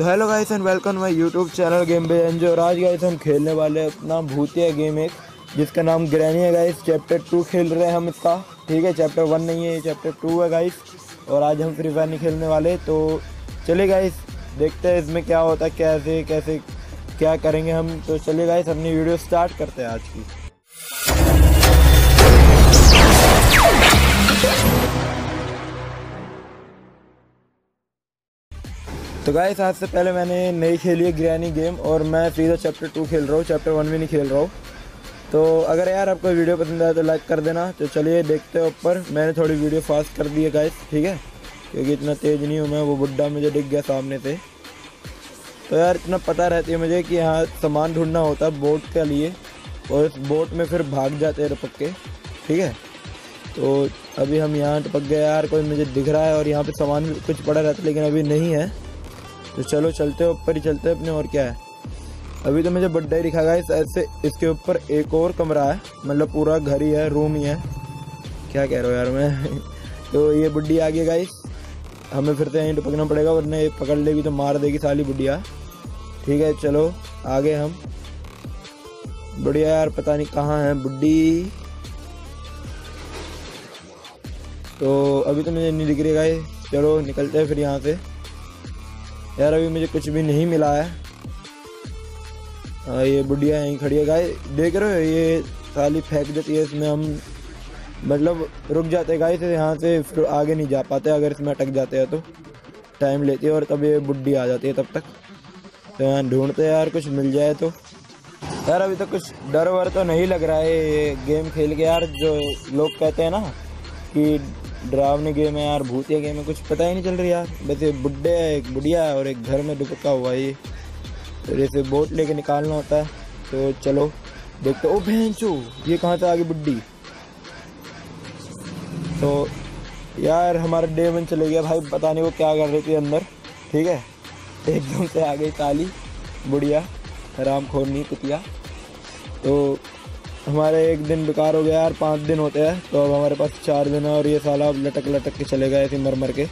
Hello guys and welcome my YouTube channel game bay enjoy. और आज guys हम खेलने वाले अपना भूतिया गेम एक जिसका नाम ग्रैनी है गाइस। चैप्टर 2 खेल रहे हैं हम इसका, ठीक है। चैप्टर 1 नहीं है, ये चैप्टर 2 है गाइस। और आज हम फ्री फायर नहीं खेलने वाले, तो चलिए गाइस देखते हैं इसमें क्या होता है, कैसे कैसे क्या करेंगे हम। तो चलिए गाइस अपनी वीडियो स्टार्ट करते हैं आज की। तो गाइस आज से पहले मैंने नहीं खेली है ग्रैनी गेम और मैं सीधा चैप्टर 2 खेल रहा हूँ, चैप्टर 1 भी नहीं खेल रहा हूँ। तो अगर यार आपको वीडियो पसंद आए तो लाइक कर देना। तो चलिए देखते हैं ऊपर। मैंने थोड़ी वीडियो फास्ट कर दी है गाइस, ठीक है, क्योंकि इतना तेज़ नहीं हूँ मैं। वो बुड्ढा मुझे दिख गया सामने से। तो यार इतना पता रहती है मुझे कि यहाँ सामान ढूंढना होता है बोट के लिए, और इस बोट में फिर भाग जाते हैं टपक के, ठीक है। तो अभी हम यहाँ टपक गए यार, कोई मुझे दिख रहा है और यहाँ पर सामान भी कुछ पड़ा रहता है लेकिन अभी नहीं है। तो चलो चलते हैं ऊपर ही चलते हैं अपने। और क्या है, अभी तो मुझे बड्डा ही दिखा गाइस। ऐसे इसके ऊपर एक और कमरा है, मतलब पूरा घर ही है, रूम ही है। क्या कह रहा हूँ यार मैं तो ये बुड्ढी आ गई गाइस, हमें फिर से यहीं टपकना पड़ेगा वरना ये पकड़ लेगी तो मार देगी साली बुढ़िया, ठीक है। चलो आगे हम। बढ़िया यार, पता नहीं कहाँ है बुड्ढी। तो अभी तो मुझे नहीं दिख रही गाइस। चलो निकलते हैं फिर यहाँ से। यार अभी मुझे कुछ भी नहीं मिला है। ये बुढ़िया यहीं खड़ी है गाइस, देख रहे हो, ये साली फेंक देती है इसमें। हम मतलब रुक जाते हैं गाइस, यहाँ से फिर आगे नहीं जा पाते। अगर इसमें अटक जाते हैं तो टाइम लेती है और तब ये बुढ़ी आ जाती है तब तक। तो यहाँ ढूंढते हैं यार, कुछ मिल जाए तो। यार अभी तो कुछ डर वर तो नहीं लग रहा है ये गेम खेल के यार। जो लोग कहते हैं ना कि डरावनी गेम है यार, भूतिया गेम है, कुछ पता ही नहीं चल रही यार। वैसे बुड्ढे है, एक बुढ़िया है और एक घर में दुबका हुआ है ये। तो जैसे बोट लेके निकालना होता है। तो चलो देखते। ओ भैंचो, ये कहाँ से आ गई बुड्ढी। तो यार हमारा डे 1 चले गया भाई, पता नहीं वो क्या कर रही थी अंदर, ठीक है। एकदम से आ गई काली बुढ़िया, हराम खोरनी कुतिया। तो हमारे एक दिन बेकार हो गया यार, 5 दिन होते हैं। तो अब हमारे पास 4 दिन है और ये साला लटक लटक के चले गए ऐसे मर के।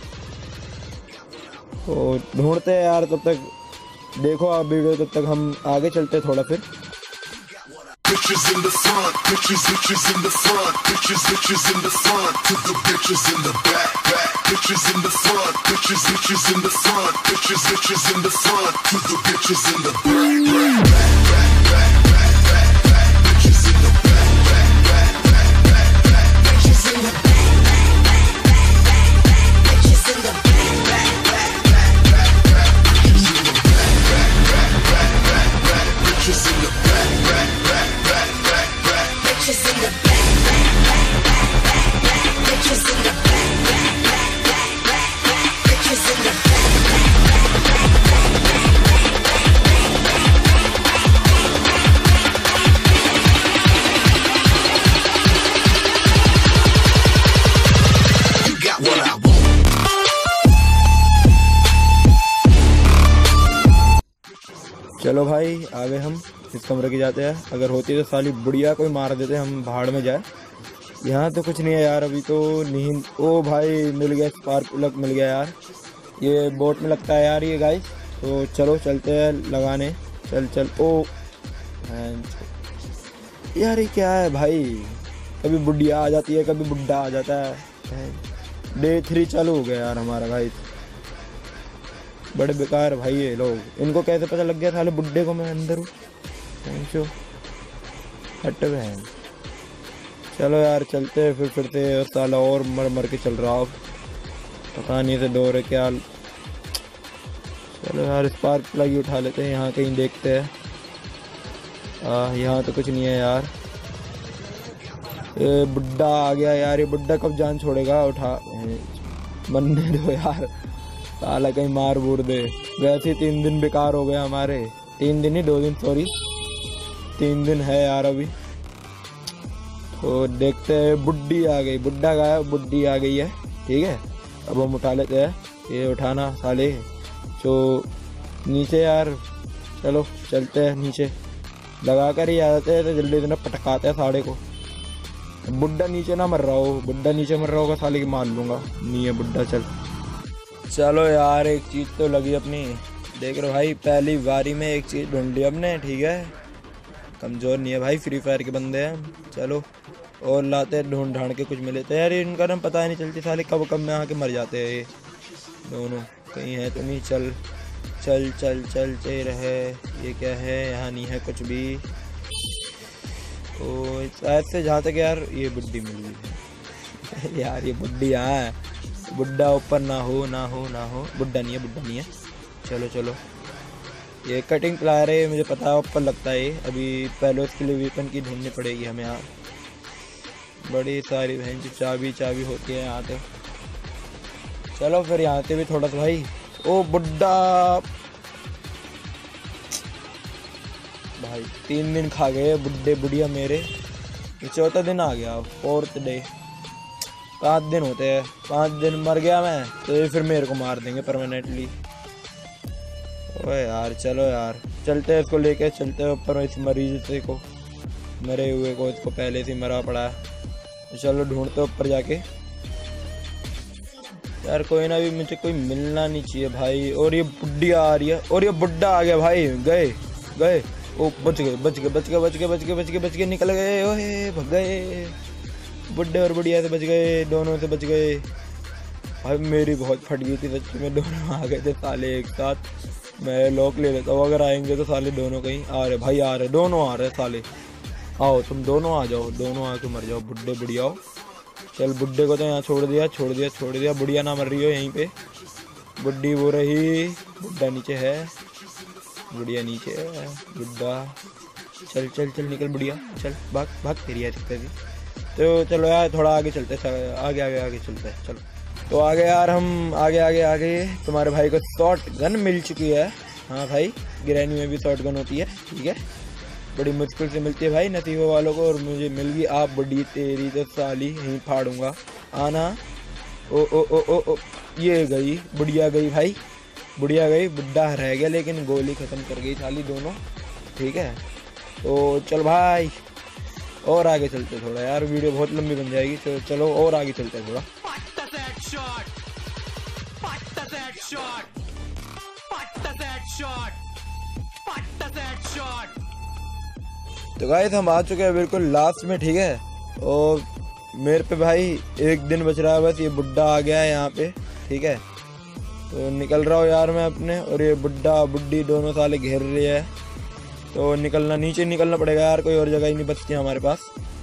तो ढूंढते हैं यार, तब तक देखो आप वीडियो, तब तक हम आगे चलते थोड़ा फिर। Bitches in the front, bitches in the front, bitches in the front, to the bitches in the back, bitches in the front, bitches in the front, bitches in the front, to the bitches in the back, bitches in the back, bitches in the चलो भाई आगे हम इस कमरे की जाते हैं। अगर होती तो साली बुढ़िया कोई मार देते, हम भाड़ में जाए। यहाँ तो कुछ नहीं है यार अभी तो। नींद, ओ भाई मिल गया, स्पार्क प्लग मिल गया यार। ये बोट में लगता है यार ये गाइस। तो चलो चलते हैं लगाने। चल ओ यार ये क्या है भाई, कभी बुढ़िया आ जाती है कभी बुढ़ा आ जाता है। डे 3 चालू हो गया यार हमारा भाई। बड़े बेकार भाई ये लोग, इनको कैसे पता लग गया साले बुड्ढे को मैं अंदर हूँ। हट गए। चलो यार चलते हैं फिर से। और साला और मर के चल रहा, अब पता नहीं से दौर है क्या। चलो यार स्पार्क प्लग ही उठा लेते हैं, यहाँ कहीं देखते हैं। यहाँ तो कुछ नहीं है यार। ये बुड्ढा आ गया यार, ये बुड्ढा कब जान छोड़ेगा। उठा बनने दो यार, साला कहीं मार बूर दे। वैसे 3 दिन बेकार हो गए हमारे। 3 दिन ही, 2 दिन सॉरी, 3 दिन है यार अभी। तो देखते हैं। बुड्ढी आ गई, बुड्ढा गया, बुड्ढी आ गई है, ठीक है। अब हम उठा लेते हैं। ये उठाना साले जो नीचे यार। चलो चलते हैं नीचे, लगा कर ही आ जाते हैं। तो जल्दी इतना पटकाते हैं साड़े को। बुड्ढा नीचे ना मर रहा हो, बुड्ढा नीचे मर रहा होगा साले की मार लूंगा। नहीं है बुड्ढा। चलो यार एक चीज़ तो लगी अपनी, देख रहे हो भाई, पहली बारी में एक चीज़ ढूंढ ली हमने, ठीक है। कमज़ोर नहीं है भाई, फ्री फायर के बंदे हैं। चलो और लाते ढूंढ ढांड के कुछ मिले तो यार, इनका ना पता ही नहीं चलती साले कब कब में आके मर जाते हैं ये दोनों। कहीं है तो नहीं। चल चल चल चल चल रहे। ये क्या है? यहाँ नहीं है कुछ भी। ओ शायद से जहाँ तक यार ये बुड्ढी मिल गई है यार, ये बुड्ढी यहाँ है। बुड्ढा ऊपर ना हो ना हो ना हो। बुड्ढा नहीं है, बुड्ढा नहीं है। चलो चलो, ये कटिंग प्लायर है, मुझे पता है ऊपर लगता है। अभी पहले उसके लिए वेपन की ढूंढनी पड़ेगी हमें यहाँ। बड़ी सारी बहन की चाबी चाबी होती है यहाँ पे। चलो फिर यहाँ पे भी थोड़ा सा भाई। ओ बुड्ढा भाई, 3 दिन खा गए बुड्ढे बुढ़िया मेरे। ये 4था दिन आ गया, 4th डे। 5 दिन होते हैं, 5 दिन मर गया मैं तो ये फिर मेरे को मार देंगे परमानेंटली। ओए यार चलो यार, चलते हैं इसको लेके, चलते हैं ऊपर इस मरीज से को, मरे हुए को, इसको पहले से मरा पड़ा है। तो चलो ढूंढते ऊपर जाके यार। कोई ना, भी मुझे कोई मिलना नहीं चाहिए भाई। और ये बुड्ढी आ रही है और ये बुड्ढा आ गया भाई। गए गए। ओ बच गए बच गए बच गए बच गए बच गए बच गए बच गए, निकल गए। ओए भग गए, बुड्ढे और बुढ़िया से बच गए, दोनों से बच गए भाई। मेरी बहुत फट गई थी सच्ची में, दोनों आ गए थे साले एक साथ। मैं लॉक ले लेता हूँ, अगर आएंगे तो साले दोनों कहीं आ रहे भाई, आ रहे दोनों आ रहे साले। आओ तुम दोनों आ जाओ, दोनों आके मर जाओ बुड्ढे बुढ़िया हो। चल बुड्ढे को तो यहाँ छोड़ दिया छोड़ दिया छोड़ दिया। बुढ़िया ना मर रही हो यहीं पे, बुड्ढी वो रही। बुड्ढा नीचे है, बुढ़िया नीचे है। बुड्ढा चल चल चल निकल बुढ़िया, चल भाग भाग तेरी है दिक्कत थी। तो चलो यार थोड़ा आगे चलते, आगे आगे आगे चलते हैं। चलो तो आगे यार, हम आगे आगे आगे। तुम्हारे भाई को शॉर्ट गन मिल चुकी है। हाँ भाई, ग्रैनी में भी शॉर्ट गन होती है, ठीक है। बड़ी मुश्किल से मिलती है भाई नसीबों वालों को, और मुझे मिल गई। आप बड़ी तेरी तो साली यहीं फाड़ूंगा, आना। ओ ओ ओ ओ ओ, ये गई बुढ़िया, गई भाई बुढ़िया गई। बुड्ढा रह गया लेकिन गोली ख़त्म कर गई साली दोनों, ठीक है। तो चल भाई और आगे चलते थोड़ा यार, वीडियो बहुत लंबी बन जाएगी। तो चलो और आगे चलते थोड़ा। तो गाइस हम आ चुके हैं बिल्कुल लास्ट में, ठीक है। और मेरे पे भाई 1 दिन बच रहा है बस। ये बुड्ढा आ गया है यहाँ पे, ठीक है। तो निकल रहा हूँ यार मैं अपने, और ये बुड्ढा बुड्ढी दोनों साले घेर रहे हैं। तो निकलना, नीचे निकलना पड़ेगा यार, कोई और जगह ही नहीं बचती हमारे पास।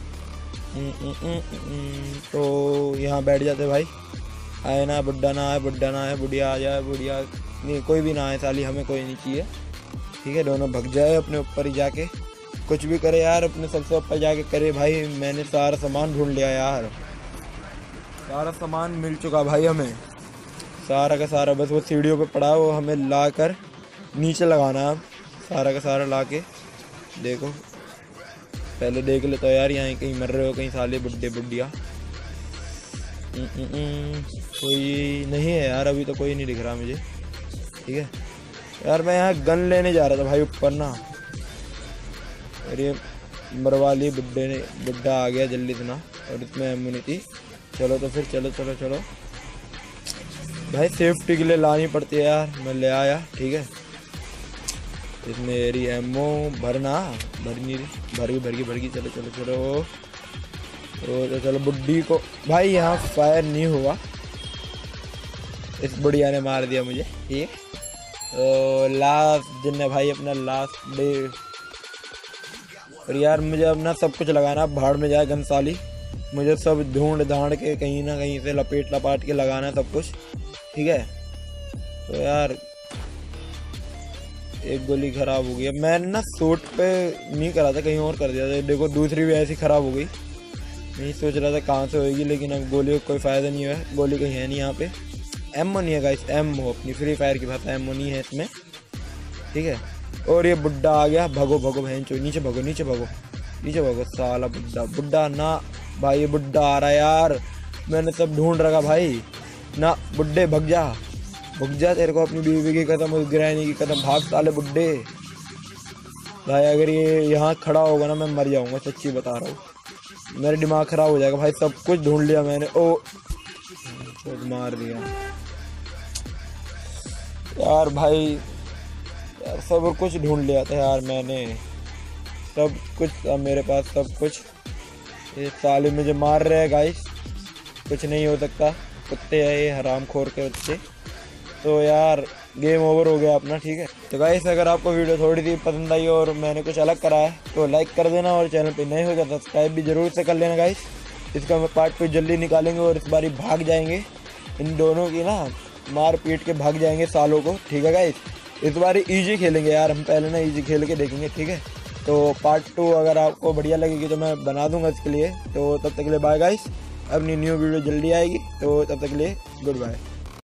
तो यहाँ बैठ जाते भाई। आए ना बुड्ढा, ना आए बुड्ढा, ना आए बुढ़िया, आ जाए बुढ़िया, नहीं कोई भी ना आए साली, हमें कोई नहीं चाहिए, ठीक है। दोनों भग जाए अपने ऊपर ही जाके, कुछ भी करे यार, अपने सबसे ऊपर जाके करे भाई। मैंने सारा सामान ढूंढ लिया यार, सारा सामान मिल चुका भाई हमें, सारा का सारा। बस वो सीढ़ियों पे पड़ा, वो हमें ला कर नीचे लगाना। अब सारा का सारा ला के देखो, पहले देख ले तो यार, यहाँ कहीं मर रहे हो कहीं साले बुड्ढे बुड्ढिया। कोई नहीं है यार, अभी तो कोई नहीं दिख रहा मुझे, ठीक है यार। मैं यहाँ गन लेने जा रहा था भाई ऊपर ना, और ये मरवा ली बुड्ढे ने। बुड्ढा आ गया जल्दी से ना, और इसमें एमो नहीं थी। चलो तो फिर चलो चलो चलो भाई, सेफ्टी के लिए लानी पड़ती है यार, मैं ले आया, ठीक है। इसमें मेरी एमो भरना, भरनी भरगी। चलो चलो चलो तो चलो बुड्ढी को भाई, यहाँ फायर नहीं हुआ, इस बुढ़िया ने मार दिया मुझे, ठीक है। तो लास्ट दिन है भाई अपना, लास्ट डे। और यार मुझे अपना सब कुछ लगाना, भाड़ में जाए गनसाली। मुझे सब ढूंढ ढांड के कहीं ना कहीं से लपेट लपाट के लगाना है सब कुछ, ठीक है। तो यार एक गोली ख़राब हो गई। मैंने ना सूट पे नहीं करा था, कहीं और कर दिया था। देखो दूसरी भी ऐसी ख़राब हो गई, नहीं सोच रहा था कहाँ से होगी, लेकिन अब गोली का कोई फ़ायदा नहीं हुआ है। गोली कहीं है नहीं यहाँ पे, एमओ नहीं है गाइस, एमओ अपनी फ्री फायर की भाषा एमओ नहीं है इसमें, ठीक है। और ये बुड्ढा आ गया, भगो भगो बहन चो, नीचे भगो नीचे भगो नीचे भगो साला बुड्ढा। बुड्ढा ना भाई, ये बुड्ढा आ रहा है यार, मैंने सब ढूंढ रखा भाई ना। बुड्ढे भग जा, तेरे को अपनी बीवी की कसम, उस ग्रैनी की कसम, भाग साले बुड्ढे भाई। अगर ये यहाँ खड़ा होगा ना, मैं मर जाऊंगा, सच्ची बता रहा हूँ, मेरा दिमाग खराब हो जाएगा भाई। सब कुछ ढूंढ लिया मैंने, ओ मार दिया यार भाई। यार सब कुछ ढूंढ लिया था यार मैंने, सब कुछ अब मेरे पास सब कुछ। ये साले मुझे मार रहे हैं गाइस, कुछ नहीं हो सकता, कुत्ते हैं ये हरामखोर के कुत्ते। तो यार गेम ओवर हो गया अपना, ठीक है। तो गाइस अगर आपको वीडियो थोड़ी सी पसंद आई और मैंने कुछ अलग करा है तो लाइक कर देना, और चैनल पे नए हो गया सब्सक्राइब भी जरूर से कर लेना गाइस। इसका मैं पार्ट 2 जल्दी निकालेंगे और इस बारी भाग जाएंगे, इन दोनों की ना मार पीट के भाग जाएंगे सालों को, ठीक है गाइस। इस बार ईजी खेलेंगे यार हम, पहले ना ईजी खेल के देखेंगे, ठीक है। तो पार्ट 2 अगर आपको बढ़िया लगेगी तो मैं बना दूंगा इसके लिए। तो तब तक के लिए बाय गाइस, अपनी न्यू वीडियो जल्दी आएगी, तो तब तक के लिए गुड बाय।